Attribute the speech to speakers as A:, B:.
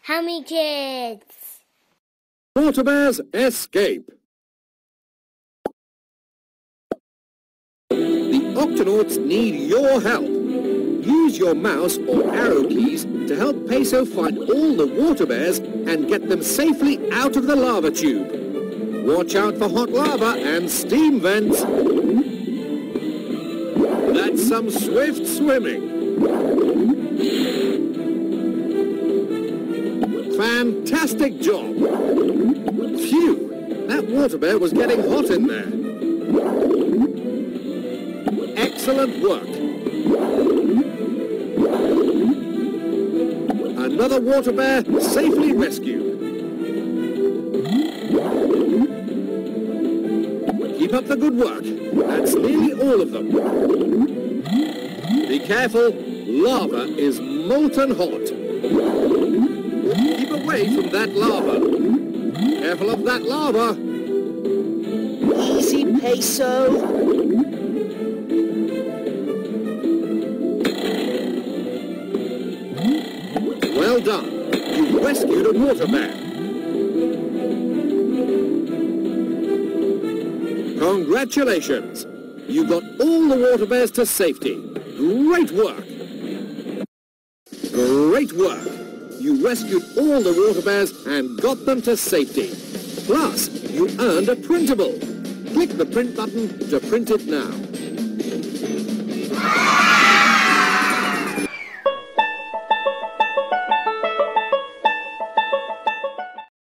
A: Hammy Kids!
B: Water bears escape! The Octonauts need your help. Use your mouse or arrow keys to help Peso find all the water bears and get them safely out of the lava tube. Watch out for hot lava and steam vents. That's some swift swimming. Fantastic job! Phew! That water bear was getting hot in there. Excellent work! Another water bear safely rescued. Keep up the good work. That's nearly all of them. Be careful, lava is molten hot. Keep away from that lava. Careful of that lava.
C: Easy, Peso.
B: Well done. You've rescued a water bear. Congratulations. You got all the water bears to safety. Great work. Great work. You rescued all the water bears and got them to safety. Plus, you earned a printable. Click the print button to print it now.